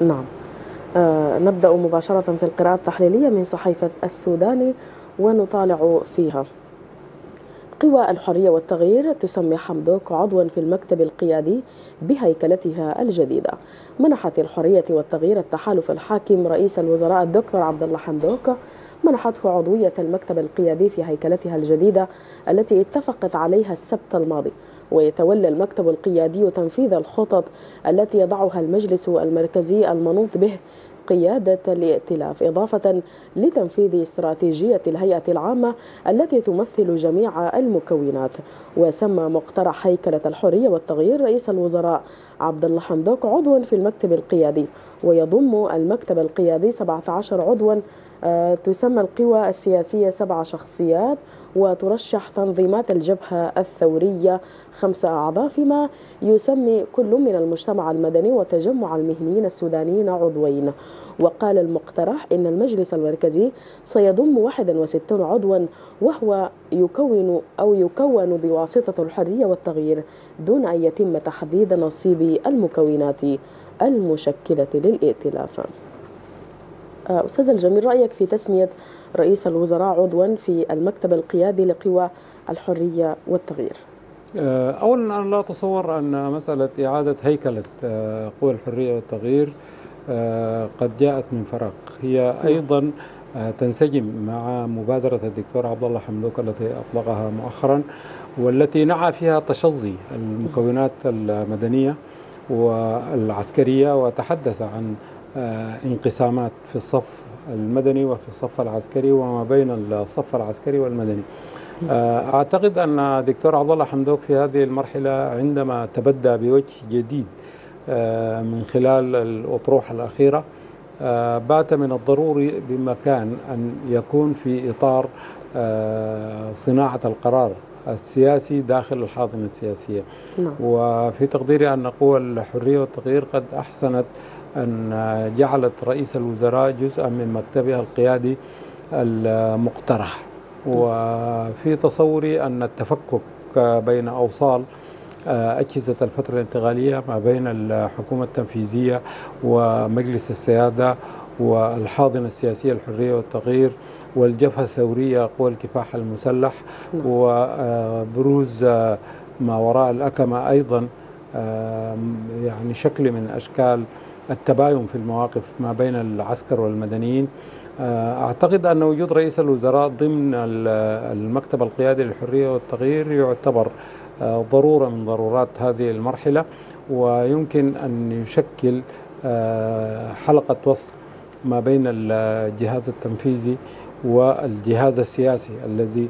نعم. نبدأ مباشرة في القراءة التحليلية من صحيفة السوداني ونطالع فيها: قوى الحرية والتغيير تسمي حمدوك عضوا في المكتب القيادي بهيكلتها الجديدة. منحت الحرية والتغيير التحالف الحاكم رئيس الوزراء الدكتور عبد الله حمدوك منحته عضوية المكتب القيادي في هيكلتها الجديدة التي اتفقت عليها السبت الماضي، ويتولى المكتب القيادي تنفيذ الخطط التي يضعها المجلس المركزي المنوط به قيادة الائتلاف، إضافة لتنفيذ استراتيجية الهيئة العامة التي تمثل جميع المكونات. وسمى مقترح هيكلة الحرية والتغيير رئيس الوزراء عبد الله حمدوك عضوا في المكتب القيادي، ويضم المكتب القيادي 17 عضوا. تسمى القوى السياسية 7 شخصيات، وترشح تنظيمات الجبهة الثورية 5 أعضاء، فيما يسمي كل من المجتمع المدني وتجمع المهنيين السودانيين عضوين. وقال المقترح إن المجلس المركزي سيضم 61 عضوا، وهو يكون بواسطة الحرية والتغيير دون أن يتم تحديد نصيب المكونات المشكلة للائتلاف. أستاذ الجميل، رأيك في تسمية رئيس الوزراء عضوا في المكتب القيادي لقوى الحرية والتغيير؟ أولا أنا لا أتصور أن مسألة إعادة هيكلة قوى الحرية والتغيير قد جاءت من فراغ. هي أيضا تنسجم مع مبادرة الدكتور عبد الله حمدوك التي أطلقها مؤخرا، والتي نعى فيها تشظي المكونات المدنية والعسكرية، وتحدث عن انقسامات في الصف المدني وفي الصف العسكري وما بين الصف العسكري والمدني. أعتقد أن دكتور عبد الله حمدوك في هذه المرحلة عندما تبدى بوجه جديد من خلال الأطروحة الأخيرة، بات من الضروري بمكان أن يكون في إطار صناعة القرار السياسي داخل الحاضنة السياسية. وفي تقديري أن قوى الحرية والتغيير قد أحسنت أن جعلت رئيس الوزراء جزءا من مكتبها القيادي المقترح. وفي تصوري أن التفكك بين أوصال أجهزة الفترة الانتقالية ما بين الحكومة التنفيذية ومجلس السيادة والحاضنة السياسية الحرية والتغيير والجبهة الثورية قوى الكفاح المسلح وبروز ما وراء الأكمة أيضا يعني شكل من أشكال التباين في المواقف ما بين العسكر والمدنيين. أعتقد أن وجود رئيس الوزراء ضمن المكتب القيادي للحرية والتغيير يعتبر ضرورة من ضرورات هذه المرحلة، ويمكن أن يشكل حلقة وصل ما بين الجهاز التنفيذي والجهاز السياسي الذي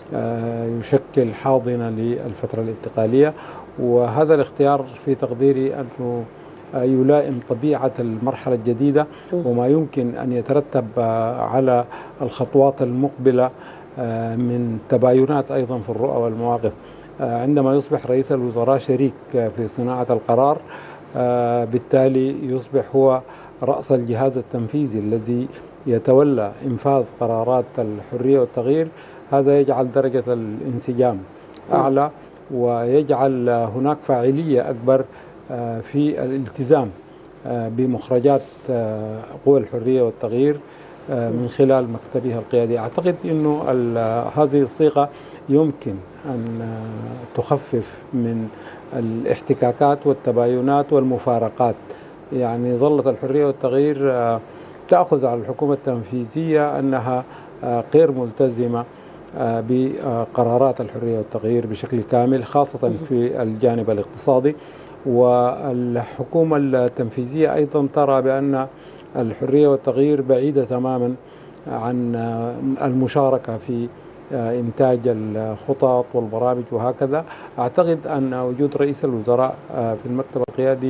يشكل حاضنة للفترة الانتقالية. وهذا الاختيار في تقديري أنه يلائم طبيعة المرحلة الجديدة وما يمكن أن يترتب على الخطوات المقبلة من تباينات أيضا في الرؤى والمواقف. عندما يصبح رئيس الوزراء شريك في صناعة القرار، بالتالي يصبح هو رأس الجهاز التنفيذي الذي يتولى إنفاذ قرارات الحرية والتغيير. هذا يجعل درجة الانسجام أعلى ويجعل هناك فاعلية أكبر في الالتزام بمخرجات قوى الحرية والتغيير من خلال مكتبها القيادي. أعتقد أنه هذه الصيغة يمكن أن تخفف من الاحتكاكات والتباينات والمفارقات. يعني ظلت الحرية والتغيير تأخذ على الحكومة التنفيذية أنها غير ملتزمة بقرارات الحرية والتغيير بشكل كامل، خاصة في الجانب الاقتصادي. والحكومة التنفيذية أيضا ترى بأن الحرية والتغيير بعيدة تماما عن المشاركة في إنتاج الخطط والبرامج وهكذا. أعتقد أن وجود رئيس الوزراء في المكتب القيادي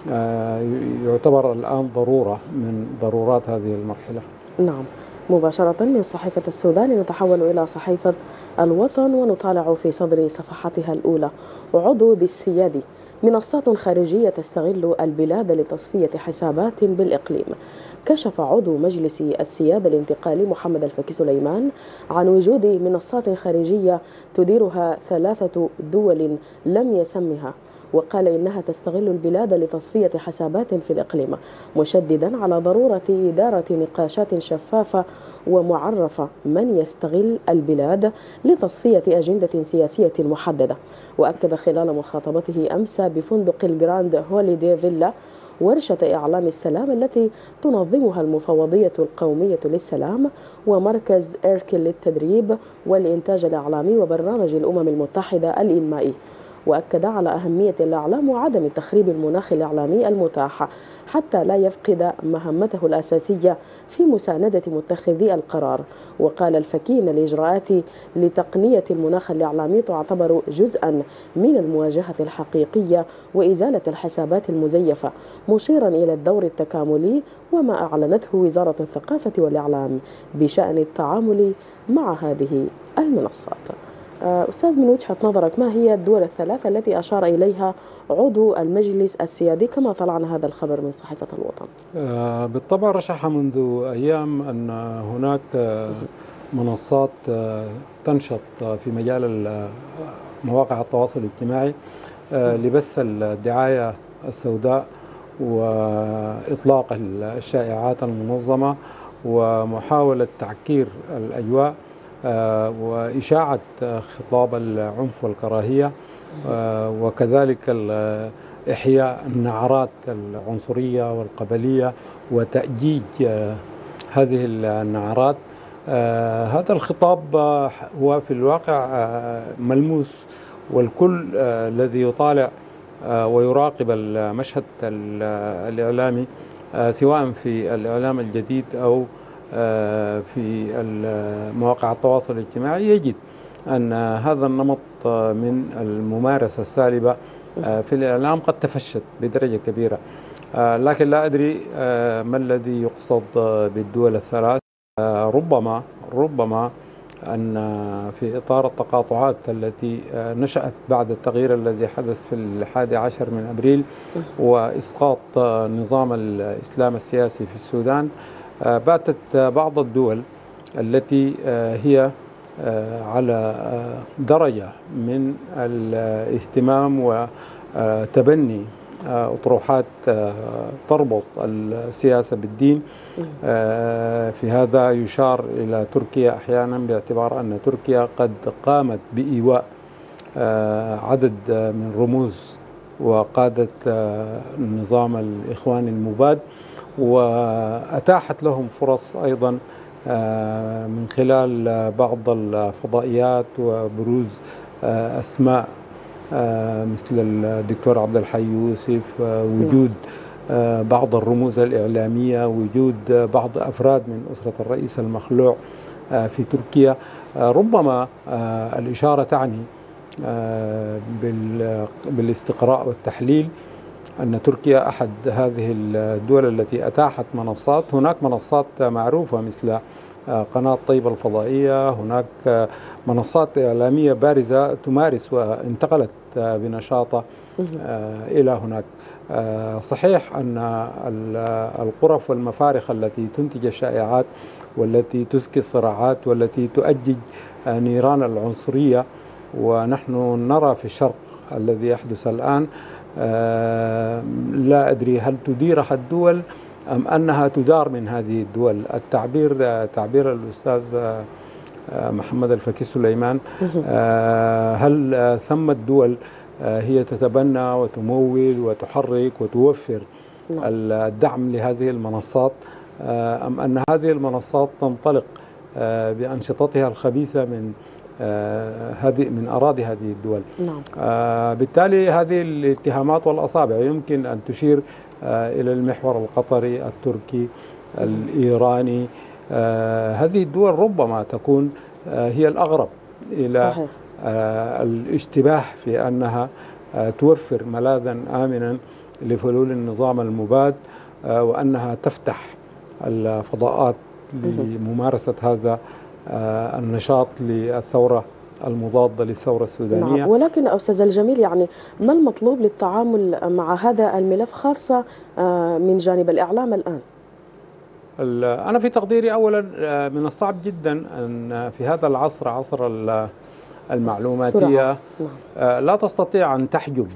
يعتبر الآن ضرورة من ضرورات هذه المرحلة. نعم. مباشرة من صحيفة السودان نتحول إلى صحيفة الوطن ونطالع في صدر صفحتها الأولى: عضو بالسيادي، منصات خارجية تستغل البلاد لتصفية حسابات بالإقليم. كشف عضو مجلس السيادة الانتقالي محمد الفكي سليمان عن وجود منصات خارجية تديرها 3 دول لم يسمها، وقال إنها تستغل البلاد لتصفية حسابات في الإقليم، مشددا على ضرورة إدارة نقاشات شفافة ومعرفة من يستغل البلاد لتصفية أجندة سياسية محددة. وأكد خلال مخاطبته أمس بفندق الجراند هوليدي فيلا ورشة إعلام السلام التي تنظمها المفوضية القومية للسلام ومركز إيركل للتدريب والإنتاج الإعلامي وبرنامج الأمم المتحدة الإنمائي، وأكد على أهمية الإعلام وعدم تخريب المناخ الإعلامي المتاح حتى لا يفقد مهمته الأساسية في مساندة متخذي القرار. وقال الفكي إن الإجراءات لتقنية المناخ الإعلامي تعتبر جزءا من المواجهة الحقيقية وإزالة الحسابات المزيفة، مشيرا إلى الدور التكاملي وما أعلنته وزارة الثقافة والإعلام بشأن التعامل مع هذه المنصات. أستاذ، من وجهة نظرك ما هي الدول الثلاثة التي أشار إليها عضو المجلس السيادي كما طلعنا هذا الخبر من صحيفة الوطن؟ بالطبع رشح منذ أيام أن هناك منصات تنشط في مجال مواقع التواصل الاجتماعي لبث الدعاية السوداء وإطلاق الشائعات المنظمة ومحاولة تعكير الأجواء وإشاعة خطاب العنف والكراهية وكذلك إحياء النعرات العنصرية والقبلية وتأجيج هذه النعرات. هذا الخطاب هو في الواقع ملموس، والكل الذي يطالع ويراقب المشهد الإعلامي سواء في الإعلام الجديد أو في مواقع التواصل الاجتماعي يجد أن هذا النمط من الممارسة السالبة في الإعلام قد تفشت بدرجة كبيرة، لكن لا أدري ما الذي يقصد بالدول الثلاث. ربما أن في إطار التقاطعات التي نشأت بعد التغيير الذي حدث في 11 من أبريل وإسقاط نظام الإسلام السياسي في السودان، باتت بعض الدول التي هي على درجة من الاهتمام وتبني أطروحات تربط السياسة بالدين. في هذا يشار إلى تركيا أحيانا باعتبار أن تركيا قد قامت بإيواء عدد من رموز وقادة نظام الإخوان المباد، وأتاحت لهم فرص أيضا من خلال بعض الفضائيات وبروز أسماء مثل الدكتور عبد الحي يوسف، وجود بعض الرموز الإعلامية، وجود بعض أفراد من أسرة الرئيس المخلوع في تركيا. ربما الإشارة تعني بالاستقراء والتحليل أن تركيا أحد هذه الدول التي أتاحت منصات. هناك منصات معروفة مثل قناة طيبة الفضائية، هناك منصات إعلامية بارزة تمارس وانتقلت بنشاطة إلى هناك. صحيح أن القرف والمفارخ التي تنتج الشائعات والتي تزكي الصراعات والتي تؤجج نيران العنصرية، ونحن نرى في الشرق الذي يحدث الآن، لا أدري هل تديرها الدول أم أنها تدار من هذه الدول. تعبير الأستاذ محمد الفكي سليمان، هل ثمة دول هي تتبنى وتمول وتحرك وتوفر الدعم لهذه المنصات، أم أن هذه المنصات تنطلق بأنشطتها الخبيثة من أراضي هذه الدول؟ بالتالي هذه الاتهامات والأصابع يمكن أن تشير إلى المحور القطري، التركي، الإيراني. هذه الدول ربما تكون هي الأغرب إلى صحيح. الاشتباه في أنها توفر ملاذا آمنا لفلول النظام المباد، وأنها تفتح الفضاءات لممارسة هذا النشاط للثورة المضادة للثورة السودانية. ولكن أستاذ الجميل، يعني ما المطلوب للتعامل مع هذا الملف خاصة من جانب الإعلام الآن؟ أنا في تقديري أولا من الصعب جدا أن في هذا العصر، عصر المعلوماتية لا تستطيع أن تحجب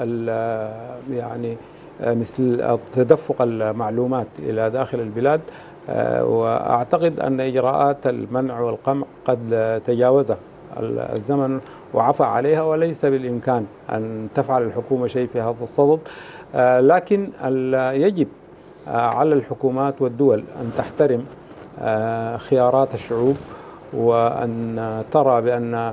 يعني مثل تدفق المعلومات إلى داخل البلاد. وأعتقد أن إجراءات المنع والقمع قد تجاوز الزمن وعفى عليها، وليس بالإمكان أن تفعل الحكومة شيء في هذا الصدد. لكن يجب على الحكومات والدول أن تحترم خيارات الشعوب، وأن ترى بأن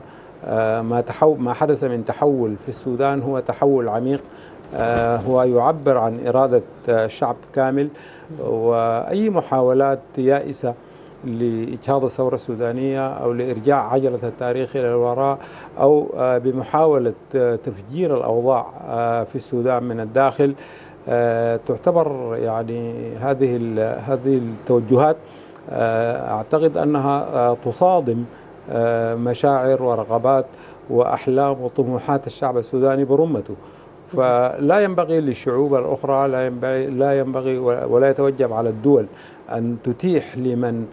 ما حدث من تحول في السودان هو تحول عميق، هو يعبر عن إرادة شعب كامل. وأي محاولات يائسة لإجهاض الثورة السودانية أو لإرجاع عجلة التاريخ إلى الوراء أو بمحاولة تفجير الأوضاع في السودان من الداخل تعتبر يعني هذه التوجهات أعتقد أنها تصادم مشاعر ورغبات وأحلام وطموحات الشعب السوداني برمته. فلا ينبغي للشعوب الأخرى، لا ينبغي ولا يتوجب على الدول أن تتيح لمن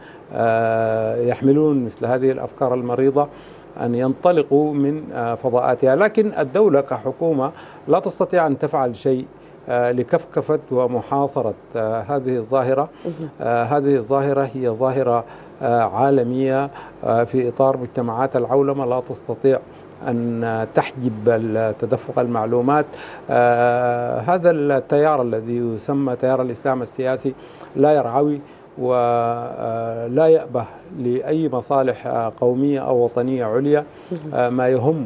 يحملون مثل هذه الأفكار المريضة أن ينطلقوا من فضاءاتها. لكن الدولة كحكومة لا تستطيع أن تفعل شيء لكفكفة ومحاصرة هذه الظاهرة. هذه الظاهرة هي ظاهرة عالمية في إطار مجتمعات العولمة، لا تستطيع أن تحجب تدفق المعلومات. هذا التيار الذي يسمى تيار الإسلام السياسي لا يرعوي ولا يأبه لأي مصالح قومية أو وطنية عليا. ما يهم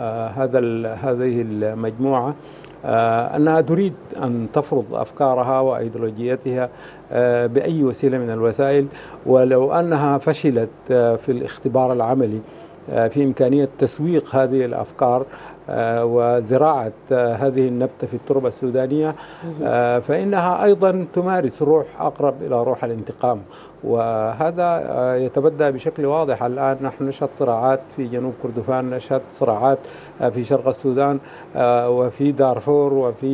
هذه المجموعة أنها تريد أن تفرض أفكارها وأيديولوجيتها بأي وسيلة من الوسائل، ولو أنها فشلت في الاختبار العملي في إمكانية تسويق هذه الأفكار وزراعة هذه النبتة في التربة السودانية، فإنها أيضا تمارس روح أقرب إلى روح الانتقام. وهذا يتبدى بشكل واضح. الآن نحن نشهد صراعات في جنوب كردفان، نشهد صراعات في شرق السودان وفي دارفور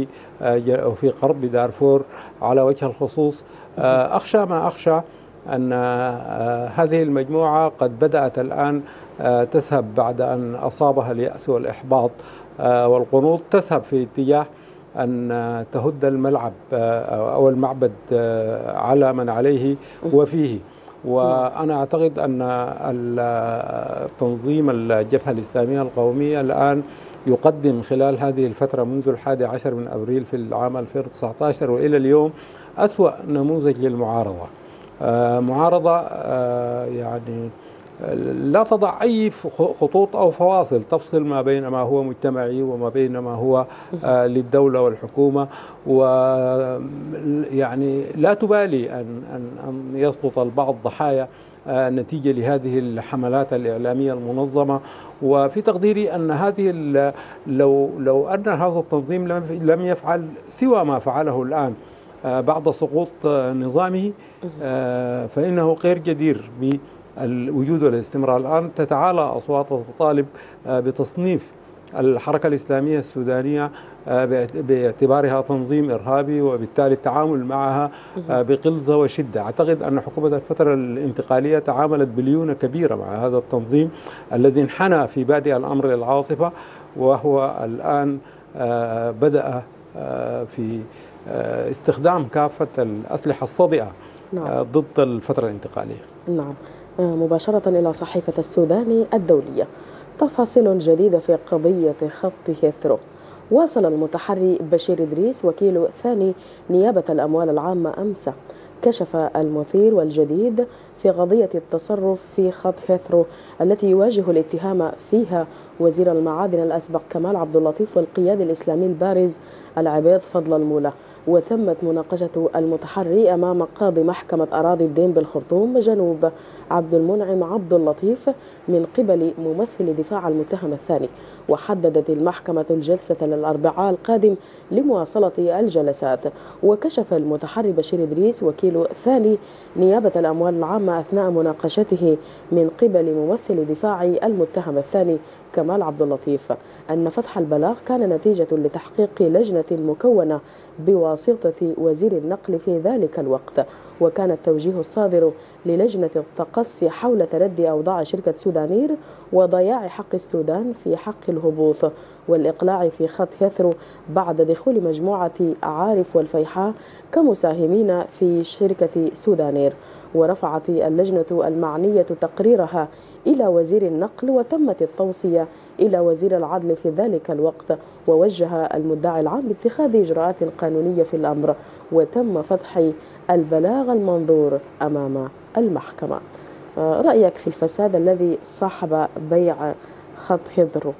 وفي غرب دارفور على وجه الخصوص. أخشى ما أخشى أن هذه المجموعة قد بدأت الآن تذهب بعد أن أصابها اليأس والإحباط والقنوط، تذهب في اتجاه أن تهد الملعب أو المعبد على من عليه وفيه. وأنا أعتقد أن تنظيم الجبهة الإسلامية القومية الآن يقدم خلال هذه الفترة منذ 11 من أبريل في العام 2019 وإلى اليوم أسوأ نموذج للمعارضة. معارضة يعني لا تضع أي خطوط أو فواصل تفصل ما بين ما هو مجتمعي وما بين ما هو للدولة والحكومة، ويعني لا تبالي أن يسقط البعض ضحايا نتيجة لهذه الحملات الإعلامية المنظمة. وفي تقديري أن لو أن هذا التنظيم لم يفعل سوى ما فعله الآن بعد سقوط نظامه، فإنه غير جدير بالوجود والاستمرار. الآن تتعالى أصوات وتطالب بتصنيف الحركة الإسلامية السودانية باعتبارها تنظيم إرهابي، وبالتالي التعامل معها بقلزة وشدة. أعتقد أن حكومة الفترة الانتقالية تعاملت بليونة كبيرة مع هذا التنظيم الذي انحنى في بادئ الأمر للعاصفة، وهو الآن بدأ في استخدام كافة الأسلحة الصادئة ضد الفترة الانتقالية. نعم. مباشرة إلى صحيفة السوداني الدولية. تفاصيل جديدة في قضية خط هيثرو. واصل المتحري بشير إدريس وكيل ثاني نيابة الأموال العامة أمس كشف المثير والجديد في قضية التصرف في خط هيثرو التي يواجه الاتهام فيها وزير المعادن الأسبق كمال عبد اللطيف والقياد الإسلامي البارز العبيد فضل المولى. وتمت مناقشة المتحري أمام قاضي محكمة أراضي الدين بالخرطوم جنوب عبد المنعم عبد اللطيف من قبل ممثل دفاع المتهم الثاني. وحددت المحكمة الجلسة للأربعاء القادم لمواصلة الجلسات. وكشف المتحري بشير إدريس وكيل ثاني نيابة الأموال العامة أثناء مناقشته من قبل ممثل دفاع المتهم الثاني كمال عبد اللطيف أن فتح البلاغ كان نتيجة لتحقيق لجنة مكونة بواسطة وزير النقل في ذلك الوقت، وكان التوجيه الصادر للجنة التقصي حول تردي أوضاع شركة سودانير وضياع حق السودان في حق الهبوط والإقلاع في خط هيثرو بعد دخول مجموعة عارف والفيحاء كمساهمين في شركة سودانير. ورفعت اللجنة المعنية تقريرها إلى وزير النقل، وتمت التوصية إلى وزير العدل في ذلك الوقت، ووجه المدعي العام باتخاذ إجراءات قانونية في الأمر، وتم فتح البلاغ المنظور أمام المحكمة. رأيك في الفساد الذي صاحب بيع خط هيثرو؟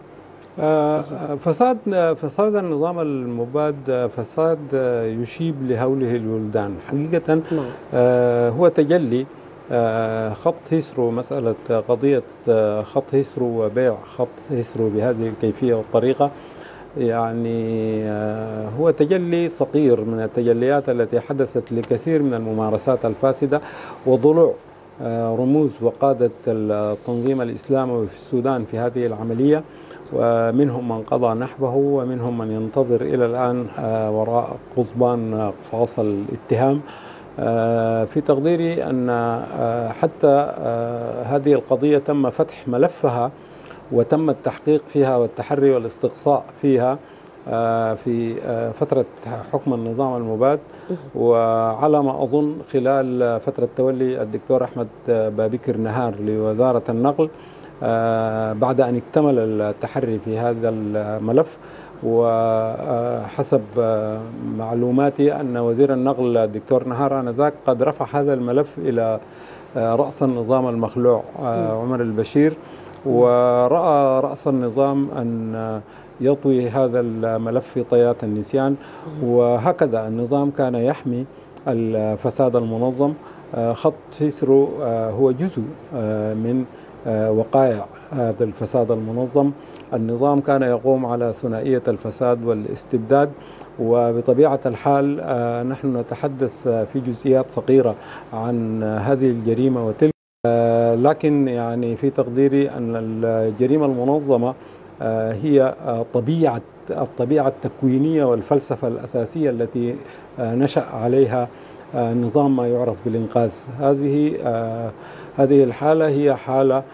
فساد النظام المباد فساد يشيب لهوله الولدان حقيقة. هو تجلي خط هيثرو، مسألة قضية خط هيثرو وبيع خط هيثرو بهذه الكيفية والطريقة، يعني هو تجلي صغير من التجليات التي حدثت لكثير من الممارسات الفاسدة وضلوع رموز وقادة التنظيم الإسلامي في السودان في هذه العملية، ومنهم من قضى نحبه ومنهم من ينتظر إلى الآن وراء قضبان قفاص الاتهام. في تقديري أن حتى هذه القضية تم فتح ملفها وتم التحقيق فيها والتحري والاستقصاء فيها في فترة حكم النظام المباد، وعلى ما أظن خلال فترة تولي الدكتور أحمد بابكر نهار لوزارة النقل بعد أن اكتمل التحري في هذا الملف. وحسب معلوماتي أن وزير النقل الدكتور نهار آنذاك قد رفع هذا الملف إلى رأس النظام المخلوع عمر البشير، ورأى رأس النظام أن يطوي هذا الملف في طيات النسيان، وهكذا النظام كان يحمي الفساد المنظم. خط هيثرو هو جزء من وقائع هذا الفساد المنظم. النظام كان يقوم على ثنائية الفساد والاستبداد، وبطبيعة الحال نحن نتحدث في جزئيات صغيرة عن هذه الجريمة وتلك، لكن يعني في تقديري أن الجريمة المنظمة هي الطبيعة التكوينية والفلسفة الأساسية التي نشأ عليها نظام ما يعرف بالإنقاذ. هذه الحالة هي حالة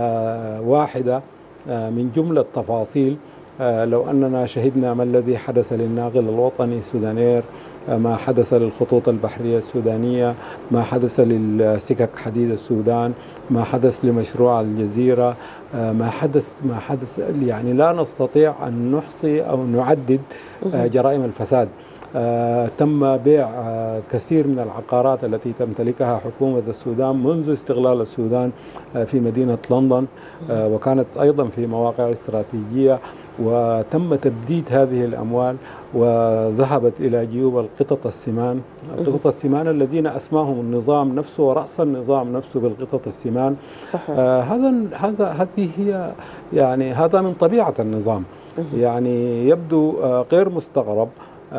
واحدة من جملة تفاصيل. لو أننا شهدنا ما الذي حدث للناقل الوطني سودانير، ما حدث للخطوط البحرية السودانية، ما حدث للسكك حديد السودان، ما حدث لمشروع الجزيرة، ما حدث يعني لا نستطيع أن نحصي أو نعدد جرائم الفساد. تم بيع كثير من العقارات التي تمتلكها حكومة السودان منذ استقلال السودان في مدينة لندن، وكانت أيضا في مواقع استراتيجية، وتم تبديد هذه الأموال وذهبت إلى جيوب القطط السمان. القطط السمان الذين أسماهم النظام نفسه ورأس النظام نفسه بالقطط السمان. صحيح. هذه هي يعني هذا من طبيعة النظام. يعني يبدو غير مستغرب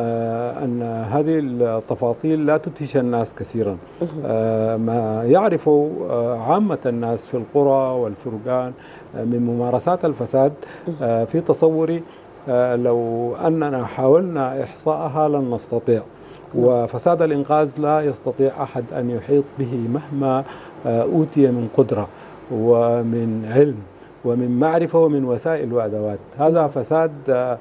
أن هذه التفاصيل لا تدهش الناس كثيرا. ما يعرفه عامة الناس في القرى والفرقان من ممارسات الفساد في تصوري لو أننا حاولنا إحصاءها لن نستطيع. وفساد الإنقاذ لا يستطيع أحد أن يحيط به مهما أوتي من قدرة ومن علم ومن معرفة ومن وسائل وأدوات. هذا فساد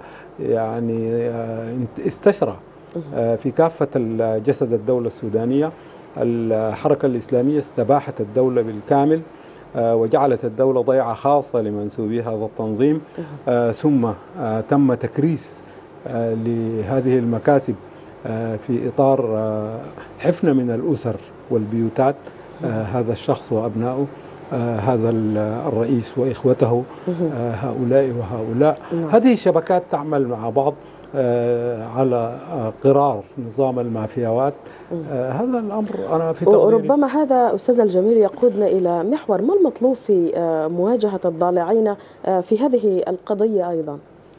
يعني استشرى في كافة جسد الدولة السودانية. الحركة الإسلامية استباحت الدولة بالكامل وجعلت الدولة ضيعة خاصة لمنسوبي هذا التنظيم، ثم تم تكريس لهذه المكاسب في إطار حفنة من الأسر والبيوتات هذا الشخص وأبنائه، هذا الرئيس وإخوته، هؤلاء وهؤلاء. هذه الشبكات تعمل مع بعض على قرار نظام المافياوات. هذا الأمر أنا في تقديري. وربما هذا أستاذ الجميل يقودنا إلى محور ما المطلوب في مواجهة الضالعين في هذه القضية أيضا؟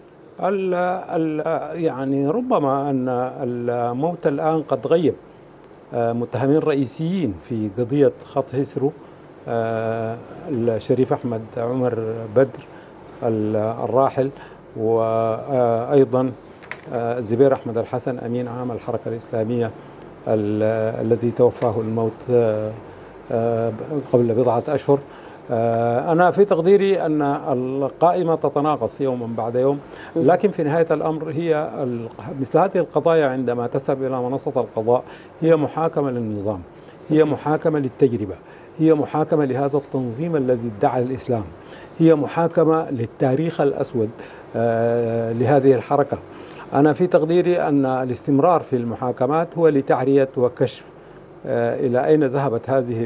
يعني ربما أن الموت الآن قد غيب متهمين رئيسيين في قضية خط هيثرو، الشريف أحمد عمر بدر الراحل، وأيضا زبير أحمد الحسن أمين عام الحركة الإسلامية الذي توفاه الموت قبل بضعة أشهر. أنا في تقديري أن القائمة تتناقص يوما بعد يوم، لكن في نهاية الأمر هي مثل هذه القضايا عندما تذهب إلى منصة القضاء هي محاكمة للنظام، هي محاكمة للتجربة، هي محاكمة لهذا التنظيم الذي ادعى الإسلام، هي محاكمة للتاريخ الأسود لهذه الحركة. أنا في تقديري أن الاستمرار في المحاكمات هو لتعرية وكشف إلى أين ذهبت هذه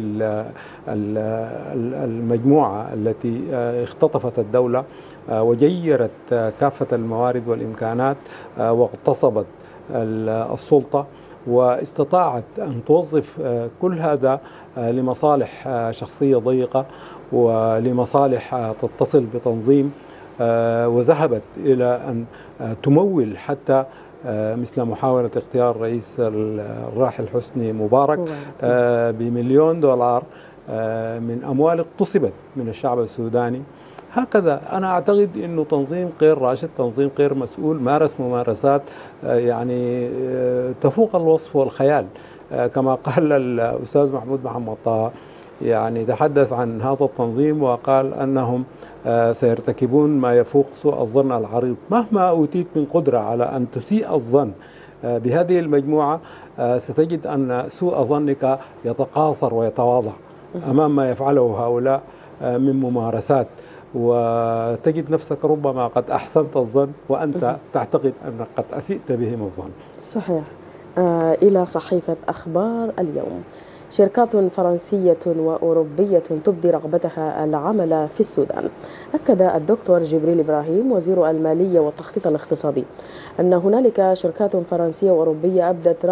المجموعة التي اختطفت الدولة وجيرت كافة الموارد والإمكانات واغتصبت السلطة، واستطاعت أن توظف كل هذا لمصالح شخصية ضيقة ولمصالح تتصل بتنظيم، وذهبت إلى أن تمول حتى مثل محاولة اختيار رئيس الراحل حسني مبارك بمليون دولار من أموال اغتصبت من الشعب السوداني. هكذا أنا أعتقد أنه تنظيم غير راشد، تنظيم غير مسؤول، مارس ممارسات يعني تفوق الوصف والخيال. كما قال الأستاذ محمود محمد طه، يعني تحدث عن هذا التنظيم وقال أنهم سيرتكبون ما يفوق سوء الظن العريض. مهما أوتيت من قدرة على أن تسيء الظن بهذه المجموعة ستجد أن سوء ظنك يتقاصر ويتواضع أمام ما يفعله هؤلاء من ممارسات، وتجد نفسك ربما قد أحسنت الظن وأنت تعتقد أنك قد أسيئت بهم الظن. صحيح. إلى صحيفة أخبار اليوم. شركات فرنسية وأوروبية تبدي رغبتها العمل في السودان. أكد الدكتور جبريل إبراهيم وزير المالية والتخطيط الاقتصادي أن هنالك شركات فرنسية وأوروبية أبدت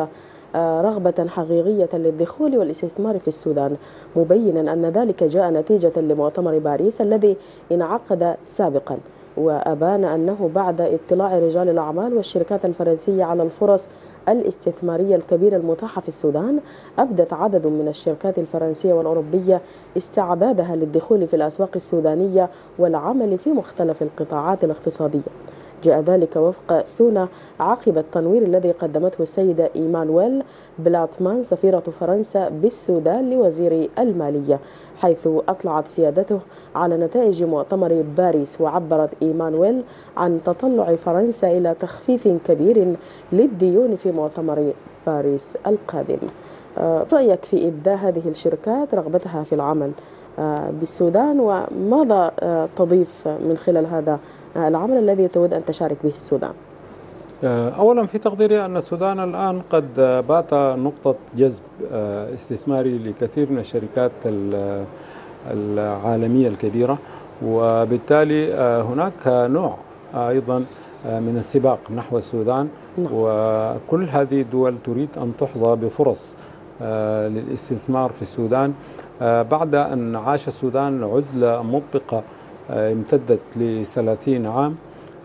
رغبة حقيقية للدخول والاستثمار في السودان، مبينا أن ذلك جاء نتيجة لمؤتمر باريس الذي انعقد سابقا، وأبان أنه بعد اطلاع رجال الأعمال والشركات الفرنسية على الفرص الاستثمارية الكبيرة المتاحة في السودان، أبدت عدد من الشركات الفرنسية والأوروبية استعدادها للدخول في الأسواق السودانية والعمل في مختلف القطاعات الاقتصادية. جاء ذلك وفق سونا عقب التنوير الذي قدمته السيدة إيمانويل بلاتمان سفيرة فرنسا بالسودان لوزير المالية، حيث أطلعت سيادته على نتائج مؤتمر باريس. وعبرت إيمانويل عن تطلع فرنسا إلى تخفيف كبير للديون في مؤتمر باريس القادم. رأيك في إبداء هذه الشركات رغبتها في العمل بالسودان، وماذا تضيف من خلال هذا العمل الذي تود أن تشارك به السودان؟ أولا في تقديري أن السودان الآن قد بات نقطة جذب استثماري لكثير من الشركات العالمية الكبيرة، وبالتالي هناك نوع أيضا من السباق نحو السودان، وكل هذه الدول تريد أن تحظى بفرص للاستثمار في السودان بعد أن عاش السودان عزلة مطبقة امتدت ل30 عام.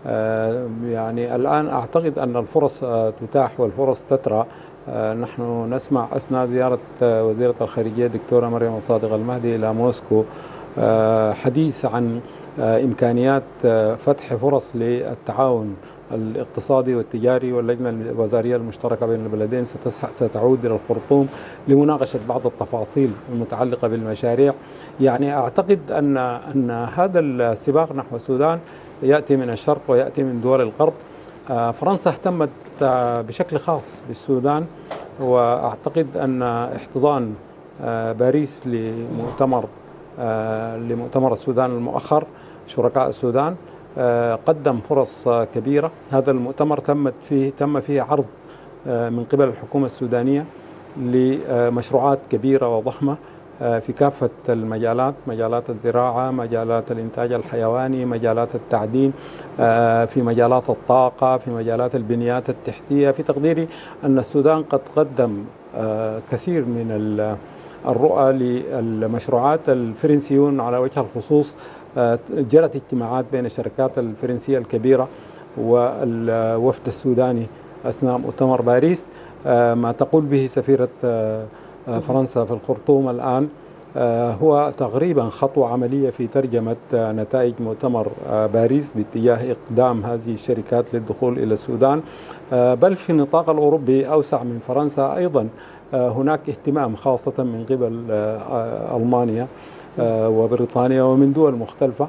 يعني الآن أعتقد أن الفرص تتاح والفرص تترى. نحن نسمع أثناء زيارة وزيرة الخارجية دكتورة مريم صادق المهدي إلى موسكو حديث عن إمكانيات فتح فرص للتعاون الاقتصادي والتجاري، واللجنة الوزارية المشتركة بين البلدين ستعود إلى الخرطوم لمناقشة بعض التفاصيل المتعلقة بالمشاريع. يعني أعتقد أن هذا السباق نحو السودان يأتي من الشرق ويأتي من دول الغرب. فرنسا اهتمت بشكل خاص بالسودان، وأعتقد أن احتضان باريس لمؤتمر السودان المؤخر شركاء السودان قدم فرص كبيرة. هذا المؤتمر تم فيه عرض من قبل الحكومة السودانية لمشروعات كبيرة وضخمة في كافة المجالات، مجالات الزراعة، مجالات الإنتاج الحيواني، مجالات التعدين، في مجالات الطاقة، في مجالات البنيات التحتية. في تقديري أن السودان قد قدم كثير من الرؤى للمشروعات. الفرنسيون على وجه الخصوص جرت اجتماعات بين الشركات الفرنسية الكبيرة والوفد السوداني أثناء مؤتمر باريس. ما تقول به سفيرة فرنسا في الخرطوم الآن هو تقريبا خطوة عملية في ترجمة نتائج مؤتمر باريس باتجاه إقدام هذه الشركات للدخول إلى السودان، بل في النطاق الأوروبي أوسع من فرنسا أيضا هناك اهتمام خاصة من قبل ألمانيا وبريطانيا ومن دول مختلفة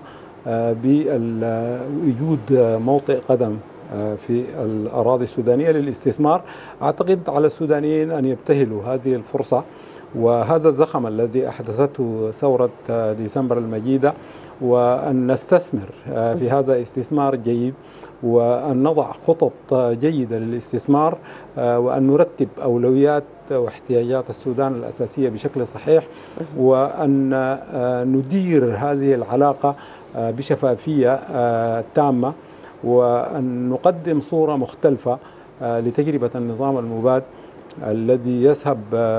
بوجود موطئ قدم في الأراضي السودانية للاستثمار. أعتقد على السودانيين أن يبتهلوا هذه الفرصة وهذا الزخم الذي أحدثته ثورة ديسمبر المجيدة، وأن نستثمر في هذا استثمار جيد، وأن نضع خطط جيدة للاستثمار، وأن نرتب أولويات واحتياجات السودان الأساسية بشكل صحيح، وأن ندير هذه العلاقة بشفافية تامة، وأن نقدم صورة مختلفة لتجربة النظام المباد الذي يذهب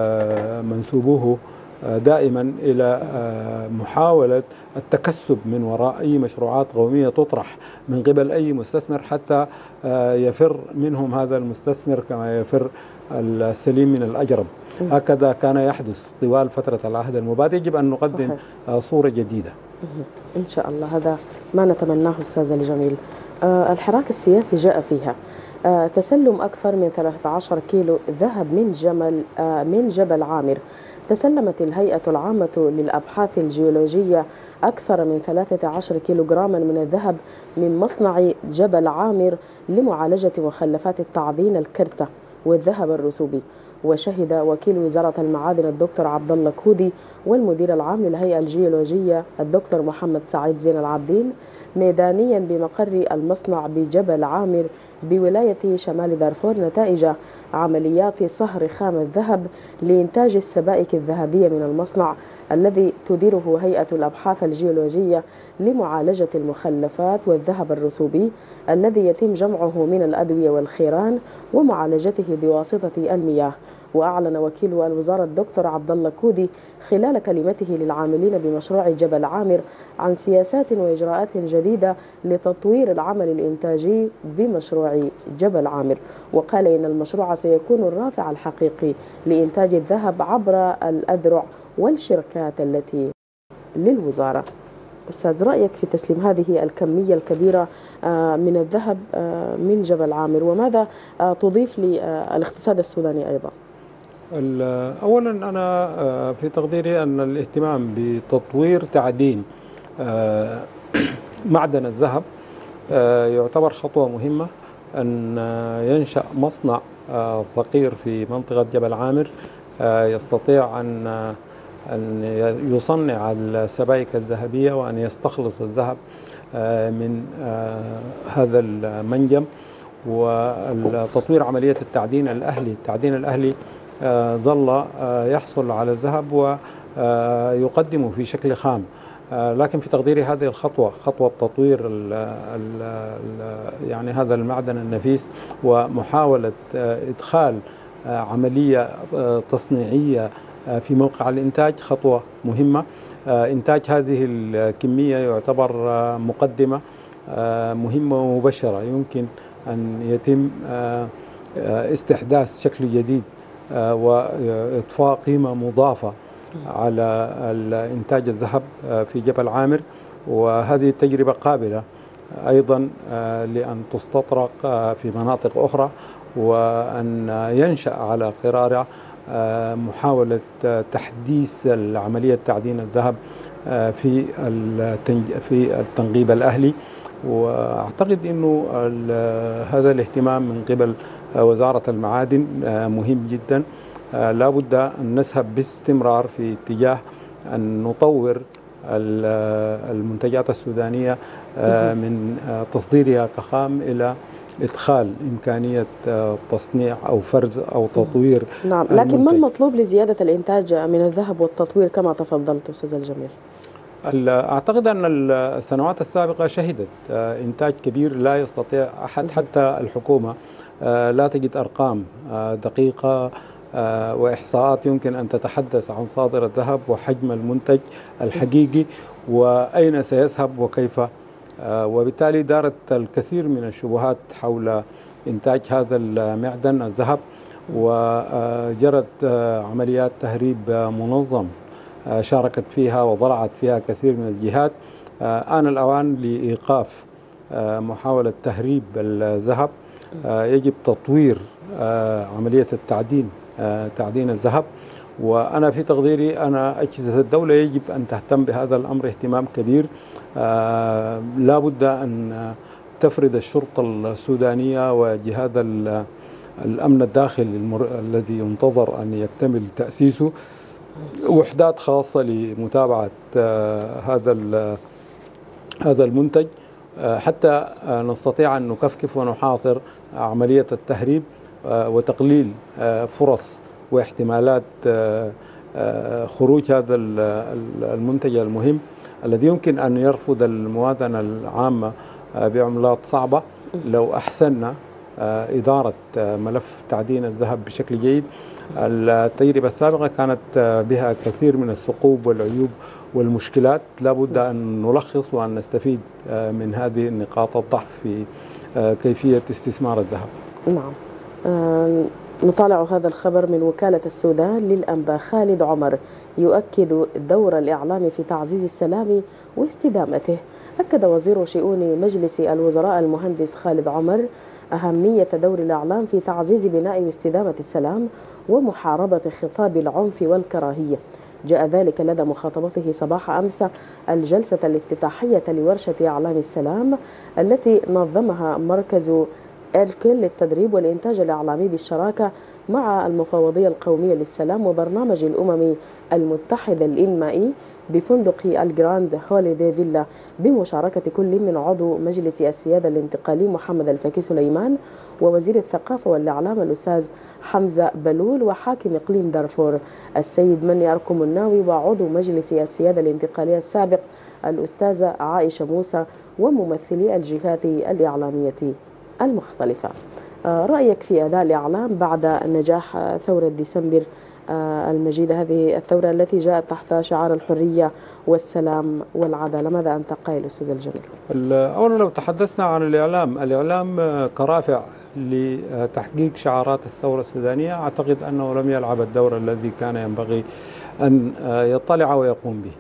منسوبوه دائما إلى محاولة التكسب من وراء أي مشروعات قومية تطرح من قبل أي مستثمر حتى يفر منهم هذا المستثمر كما يفر السليم من الأجرب. هكذا كان يحدث طوال فترة العهد المباد. يجب أن نقدم صورة جديدة إن شاء الله. هذا ما نتمناه أستاذ الجميل. الحراك السياسي جاء فيها تسلم أكثر من 13 كيلو ذهب من جبل عامر. تسلمت الهيئة العامة للأبحاث الجيولوجية أكثر من 13 كيلوغراما من الذهب من مصنع جبل عامر لمعالجة مخلفات التعدين الكرتة والذهب الرسوبي. وشهد وكيل وزارة المعادن الدكتور عبد الله كودي والمدير العام للهيئة الجيولوجية الدكتور محمد سعيد زين العابدين ميدانيا بمقر المصنع بجبل عامر بولاية شمال دارفور نتائج عمليات صهر خام الذهب لإنتاج السبائك الذهبية من المصنع الذي تديره هيئة الأبحاث الجيولوجية لمعالجة المخلفات والذهب الرسوبي الذي يتم جمعه من الأدوية والخيران ومعالجته بواسطة المياه. وأعلن وكيل الوزارة الدكتور عبد الله كودي خلال كلمته للعاملين بمشروع جبل عامر عن سياسات وإجراءات جديدة لتطوير العمل الإنتاجي بمشروع جبل عامر، وقال إن المشروع سيكون الرافع الحقيقي لإنتاج الذهب عبر الأذرع والشركات التي للوزارة. أستاذ، رأيك في تسليم هذه الكمية الكبيرة من الذهب من جبل عامر، وماذا تضيف للاقتصاد السوداني أيضا؟ أولا أنا في تقديري أن الاهتمام بتطوير تعدين معدن الذهب يعتبر خطوة مهمة. أن ينشأ مصنع صغير في منطقة جبل عامر يستطيع أن يصنع السبائك الذهبية وأن يستخلص الذهب من هذا المنجم، وتطوير عملية التعدين الأهلي. التعدين الأهلي ظل يحصل على الذهب ويقدمه في شكل خام، لكن في تقديري هذه الخطوة خطوة تطوير يعني هذا المعدن النفيس ومحاولة إدخال عملية تصنيعية في موقع الإنتاج خطوة مهمة. إنتاج هذه الكمية يعتبر مقدمة مهمة ومبشرة، يمكن أن يتم استحداث شكل جديد وإضفاء قيمة مضافة على إنتاج الذهب في جبل عامر، وهذه التجربة قابلة أيضا لأن تستطرق في مناطق أخرى، وأن ينشأ على قرارها محاولة تحديث عملية تعدين الذهب في التنقيب الأهلي. وأعتقد أنه هذا الاهتمام من قبل وزارة المعادن مهم جدا. لا بد أن نذهب باستمرار في اتجاه أن نطور المنتجات السودانية من تصديرها كخام إلى إدخال إمكانية تصنيع أو فرز أو تطوير. نعم، لكن ما المطلوب لزيادة الإنتاج من الذهب والتطوير كما تفضلت أستاذ الجميل؟ أعتقد أن السنوات السابقة شهدت إنتاج كبير لا يستطيع أحد، حتى الحكومة لا تجد أرقام دقيقة وإحصاءات يمكن أن تتحدث عن صادر الذهب وحجم المنتج الحقيقي وأين سيذهب وكيف، وبالتالي دارت الكثير من الشبهات حول إنتاج هذا المعدن الذهب، وجرت عمليات تهريب منظم شاركت فيها وضلعت فيها كثير من الجهات. آن الأوان لإيقاف محاولة تهريب الذهب. يجب تطوير عملية تعدين الذهب. وأنا في تقديري أجهزة الدولة يجب أن تهتم بهذا الأمر اهتمام كبير. لا بد أن تفرد الشرطة السودانية وجهاز الأمن الداخلي الذي ينتظر أن يكتمل تأسيسه وحدات خاصة لمتابعة هذا المنتج حتى نستطيع أن نكفكف ونحاصر عملية التهريب وتقليل فرص واحتمالات خروج هذا المنتج المهم الذي يمكن أن يرفض الموازنة العامة بعملات صعبة لو أحسننا إدارة ملف تعدين الذهب بشكل جيد. التجربة السابقة كانت بها كثير من الثقوب والعيوب والمشكلات. لا بد أن نلخص وأن نستفيد من هذه النقاط الضعف في كيفية استثمار الذهب. نعم. نطالع هذا الخبر من وكالة السودان للأنباء. خالد عمر يؤكد دور الإعلام في تعزيز السلام واستدامته. أكد وزير شؤون مجلس الوزراء المهندس خالد عمر أهمية دور الإعلام في تعزيز بناء واستدامة السلام ومحاربة خطاب العنف والكراهية. جاء ذلك لدى مخاطبته صباح أمس الجلسة الافتتاحية لورشة إعلام السلام التي نظمها مركز إركل للتدريب والإنتاج الإعلامي بالشراكة مع المفوضية القومية للسلام وبرنامج الأمم المتحدة الإنمائي بفندق الجراند هوليدي فيلا بمشاركة كل من عضو مجلس السيادة الانتقالي محمد الفكي سليمان ووزير الثقافة والإعلام الأستاذ حمزة بلول وحاكم إقليم دارفور السيد مني أركم الناوي وعضو مجلس السيادة الانتقالية السابق الأستاذة عائشة موسى وممثلي الجهات الإعلامية المختلفة. رأيك في أداء الإعلام بعد نجاح ثورة ديسمبر المجيدة، هذه الثورة التي جاءت تحت شعار الحرية والسلام والعدالة؟ ماذا أنت قائل أستاذ الجميل؟ أولا لو تحدثنا عن الإعلام كرافع لتحقيق شعارات الثورة السودانية، أعتقد أنه لم يلعب الدور الذي كان ينبغي أن يطلع ويقوم به.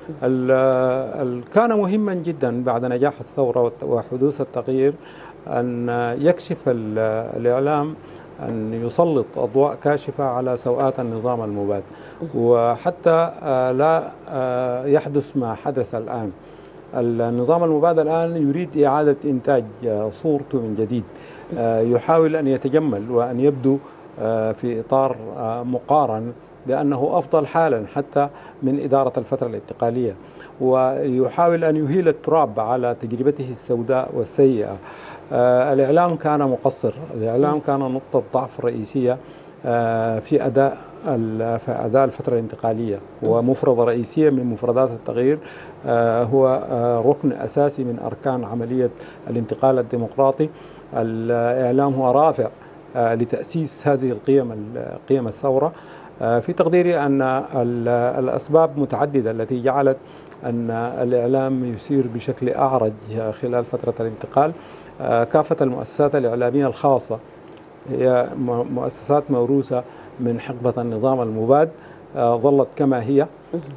كان مهما جدا بعد نجاح الثورة وحدوث التغيير أن يكشف الإعلام، أن يسلط أضواء كاشفة على سوءات النظام المباد، وحتى لا يحدث ما حدث الآن. النظام المباد الآن يريد إعادة إنتاج صورته من جديد، يحاول أن يتجمل وأن يبدو في إطار مقارن بأنه أفضل حالا حتى من إدارة الفترة الانتقالية، ويحاول أن يهيل التراب على تجربته السوداء والسيئة. الإعلام كان مقصر، الإعلام كان نقطة ضعف رئيسية في أداء الفترة الانتقالية، ومفردة رئيسية من مفردات التغيير، هو ركن أساسي من أركان عملية الانتقال الديمقراطي. الإعلام هو رافع لتأسيس هذه قيم الثورة. في تقديري أن الأسباب متعددة التي جعلت أن الإعلام يسير بشكل أعرج خلال فترة الانتقال. كافة المؤسسات الإعلامية الخاصة هي مؤسسات موروثة من حقبة النظام المباد، ظلت كما هي،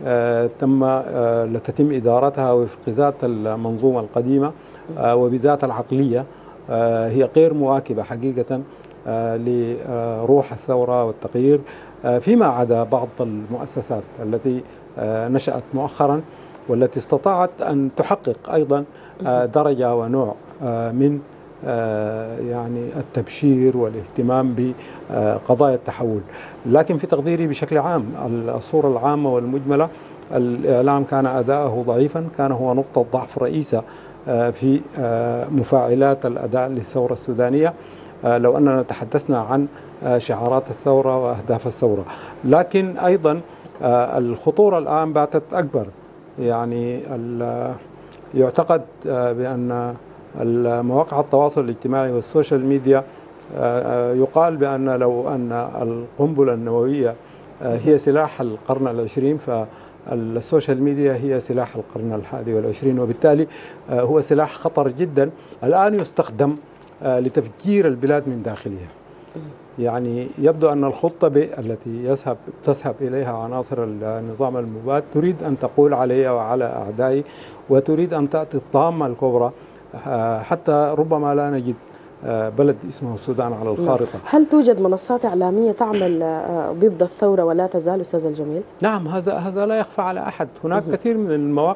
لتتم إدارتها وفق ذات المنظومة القديمة وبذات العقلية. هي غير مواكبة حقيقة لروح الثورة والتغيير، فيما عدا بعض المؤسسات التي نشأت مؤخرا والتي استطاعت أن تحقق أيضا درجة ونوع من يعني التبشير والاهتمام بقضايا التحول. لكن في تقديري بشكل عام الصورة العامة والمجملة الإعلام كان أداءه ضعيفا، كان هو نقطة ضعف رئيسة في مفاعلات الأداء للثورة السودانية، لو أننا تحدثنا عن شعارات الثورة وأهداف الثورة. لكن أيضا الخطورة الآن باتت أكبر. يعني يعتقد بأن مواقع التواصل الاجتماعي والسوشيال ميديا، يقال بأن لو أن القنبلة النووية هي سلاح القرن العشرين، فالسوشيال ميديا هي سلاح القرن ال21، وبالتالي هو سلاح خطر جدا الآن يستخدم لتفجير البلاد من داخلها. يعني يبدو أن الخطة ب التي تذهب إليها عناصر النظام المباد تريد أن تقول علي وعلى أعدائي، وتريد أن تأتي الطامة الكبرى حتى ربما لا نجد بلد اسمه السودان على الخارطة. هل توجد منصات إعلامية تعمل ضد الثورة ولا تزال أستاذ الجميل؟ نعم، هذا لا يخفى على أحد. هناك كثير من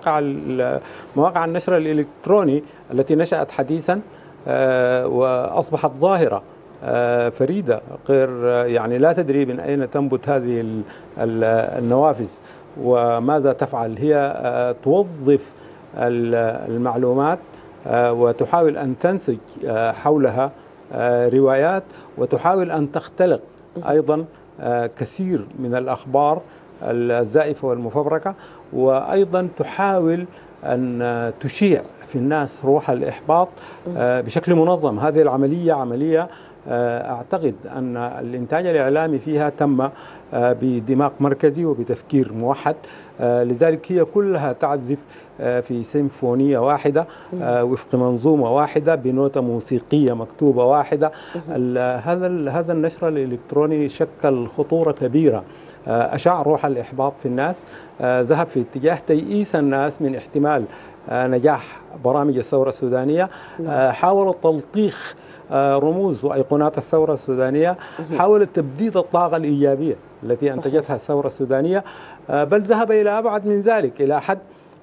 مواقع النشر الإلكتروني التي نشأت حديثا وأصبحت ظاهرة فريدة، غير يعني لا تدري من أين تنبت هذه النوافذ وماذا تفعل. هي توظف المعلومات وتحاول أن تنسج حولها روايات، وتحاول أن تختلق أيضا كثير من الأخبار الزائفة والمفبركة، وأيضا تحاول أن تشيع في الناس روح الإحباط بشكل منظم. هذه العملية عملية أعتقد أن الإنتاج الإعلامي فيها تم بدماغ مركزي وبتفكير موحد، لذلك هي كلها تعزف في سيمفونية واحدة وفق منظومة واحدة بنوتة موسيقية مكتوبة واحدة. هذا النشر الإلكتروني شكل خطورة كبيرة، أشاع روح الإحباط في الناس، ذهب في اتجاه تيئيس الناس من احتمال نجاح برامج الثورة السودانية، حاول تلطيخ رموز وأيقونات الثورة السودانية، حاولت تبديد الطاقة الإيجابية التي أنتجتها الثورة السودانية، بل ذهب إلى أبعد من ذلك، إلى حد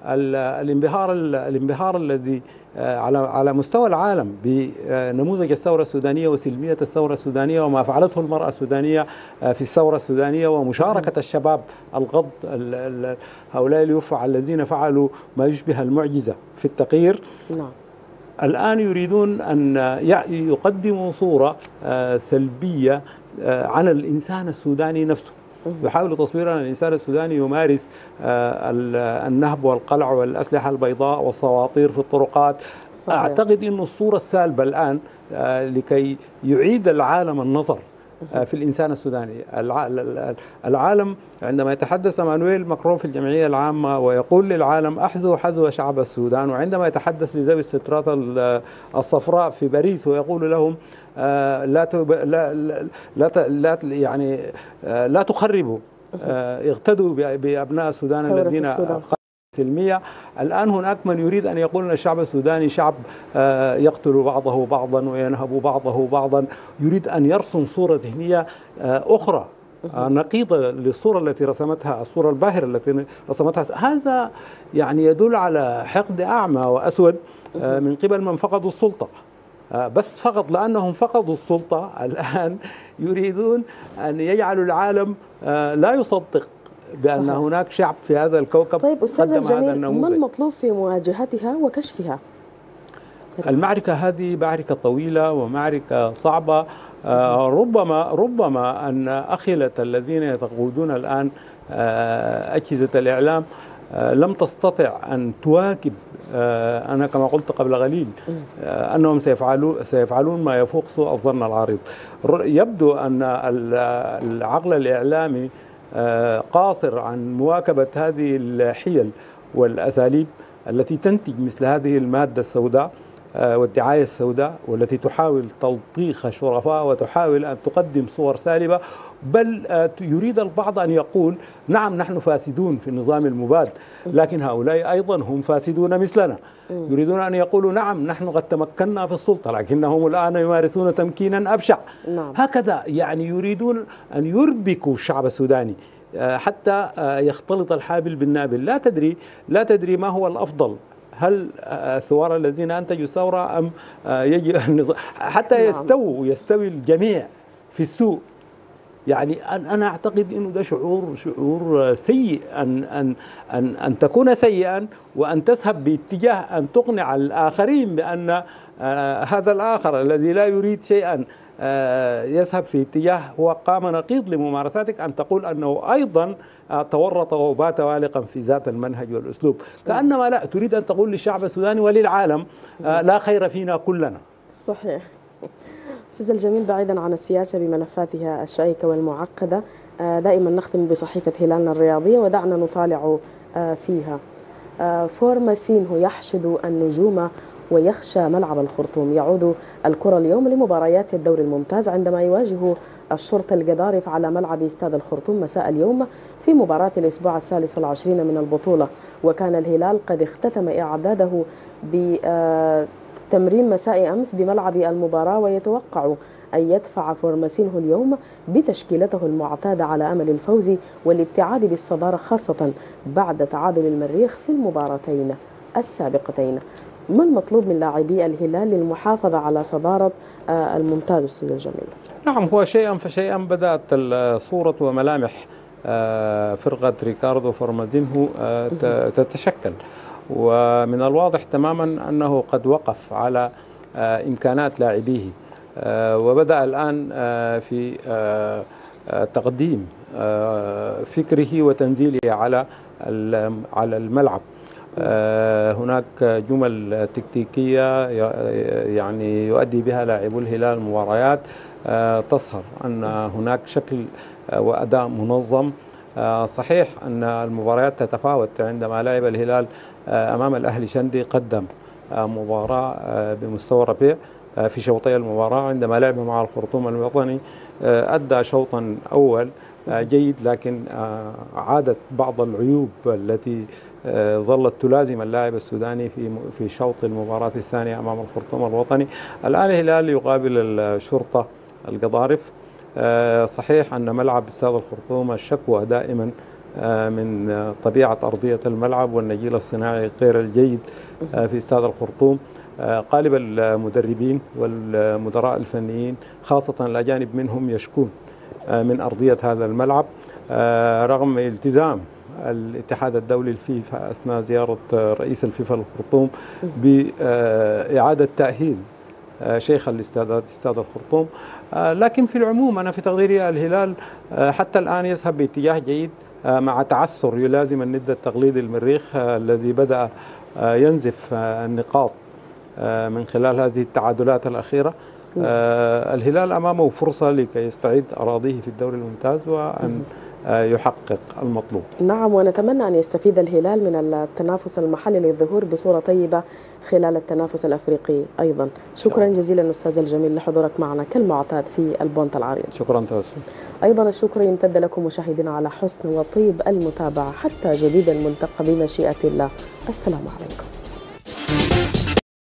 الانبهار الذي على مستوى العالم بنموذج الثورة السودانية وسلمية الثورة السودانية وما فعلته المرأة السودانية في الثورة السودانية ومشاركة الشباب الغض هؤلاء اليوفع الذين فعلوا ما يشبه المعجزة في التغيير. الآن يريدون أن يقدموا صورة سلبية عن الإنسان السوداني نفسه، يحاول تصوير أن الإنسان السوداني يمارس النهب والقلع والأسلحة البيضاء والسواطير في الطرقات. صحيح. أعتقد أن الصورة السالبة الآن لكي يعيد العالم النظر في الإنسان السوداني. العالم عندما يتحدث مانويل ماكرون في الجمعية العامة ويقول للعالم أحذوا حذو شعب السودان، وعندما يتحدث لذوي السترات الصفراء في باريس ويقول لهم لا تخربوا، اغتدوا بأبناء السودان الذين سلمية. الآن هناك من يريد أن يقول أن الشعب السوداني شعب يقتل بعضه بعضا وينهب بعضه بعضا، يريد أن يرسم صورة ذهنية أخرى نقيضة للصورة التي رسمتها، الصورة الباهرة التي رسمتها. هذا يعني يدل على حقد أعمى وأسود من قبل من فقدوا السلطة، بس فقط لأنهم فقدوا السلطة الآن يريدون أن يجعلوا العالم لا يصدق بأن صحيح. هناك شعب في هذا الكوكب. طيب أستاذ الجميل، ما المطلوب في مواجهتها وكشفها؟ المعركة هذه معركة طويلة ومعركة صعبة. ربما أن أخلة الذين يتقودون الآن أجهزة الإعلام لم تستطع أن تواكب. أنا كما قلت قبل قليل أنهم سيفعلون ما يفوق سوء الظن العريض. يبدو أن العقل الإعلامي قاصر عن مواكبة هذه الحيل والأساليب التي تنتج مثل هذه المادة السوداء والدعاية السوداء، والتي تحاول تلطيخ الشرفاء وتحاول أن تقدم صور سالبة، بل يريد البعض أن يقول نعم نحن فاسدون في النظام المباد، لكن هؤلاء أيضا هم فاسدون مثلنا. يريدون أن يقولوا نعم نحن قد تمكنا في السلطة لكنهم الآن يمارسون تمكينا أبشع. هكذا يعني يريدون أن يربكوا الشعب السوداني حتى يختلط الحابل بالنابل. لا تدري ما هو الأفضل، هل الثوار الذين أنتجوا الثورة أم يجي حتى يستوي الجميع في السوء. يعني أنا أعتقد أنه ده شعور سيء أن تكون سيئا وأن تذهب باتجاه أن تقنع الآخرين بأن هذا الآخر الذي لا يريد شيئا يذهب في اتجاه هو قام نقيض لممارساتك، أن تقول أنه أيضا تورط وبات والقا في ذات المنهج والأسلوب، كأنما لا تريد أن تقول للشعب السوداني وللعالم لا خير فينا كلنا. صحيح. أستاذ الجميل، بعيدا عن السياسة بملفاتها الشائكة والمعقدة، دائما نختم بصحيفة هلالنا الرياضية ودعنا نطالع فيها. فورماسينهو يحشد النجوم ويخشى ملعب الخرطوم. يعود الكرة اليوم لمباريات الدور الممتاز عندما يواجه الشرطة القضارف على ملعب استاد الخرطوم مساء اليوم في مباراة الأسبوع الثالث والعشرين من البطولة. وكان الهلال قد اختتم إعداده بتمرين مساء أمس بملعب المباراة، ويتوقع أن يدفع فورماسينه اليوم بتشكيلته المعتادة على أمل الفوز والابتعاد بالصدارة، خاصة بعد تعادل المريخ في المباراتين السابقتين. ما المطلوب من لاعبي الهلال للمحافظة على صدارة الممتاز أستاذ الجميل؟ نعم، هو شيئا فشيئا بدأت الصورة وملامح فرقة ريكاردو فورمازينهو تتشكل، ومن الواضح تماما أنه قد وقف على إمكانات لاعبيه، وبدأ الآن في تقديم فكره وتنزيله على الملعب. هناك جمل تكتيكية يعني يؤدي بها لاعبو الهلال المباريات تظهر أن هناك شكل وأداء منظم. صحيح أن المباريات تتفاوت. عندما لعب الهلال أمام الأهلي شندي قدم مباراة بمستوى رفيع في شوطي المباراة. عندما لعب مع الخرطوم الوطني أدى شوطا أول جيد، لكن عادت بعض العيوب التي ظلت تلازم اللاعب السوداني في شوط المباراة الثانية أمام الخرطوم الوطني. الآن الهلال يقابل الشرطة القضارف. صحيح أن ملعب استاد الخرطوم الشكوى دائما من طبيعة أرضية الملعب والنجيل الصناعي غير الجيد في استاد الخرطوم. غالب المدربين والمدراء الفنيين خاصة الأجانب منهم يشكون من أرضية هذا الملعب، رغم التزام الاتحاد الدولي الفيفا أثناء زيارة رئيس الفيفا للخرطوم بإعادة تأهيل شيخ الاستادات استاد الخرطوم. لكن في العموم أنا في تقديري الهلال حتى الآن يذهب باتجاه جيد، مع تعثر يلازم الند التقليدي المريخ الذي بدأ ينزف النقاط من خلال هذه التعادلات الأخيرة. الهلال أمامه فرصة لكي يستعيد أراضيه في الدوري الممتاز وأن يحقق المطلوب. نعم، ونتمنى أن يستفيد الهلال من التنافس المحلي للظهور بصورة طيبة خلال التنافس الأفريقي أيضا. شكرا جزيلا أستاذ الجميل لحضورك معنا كالمعتاد في البونت العريض. شكرا توسل. أيضا الشكر يمتد لكم مشاهدينا على حسن وطيب المتابعة حتى جديد الملتقى بمشيئة الله. السلام عليكم.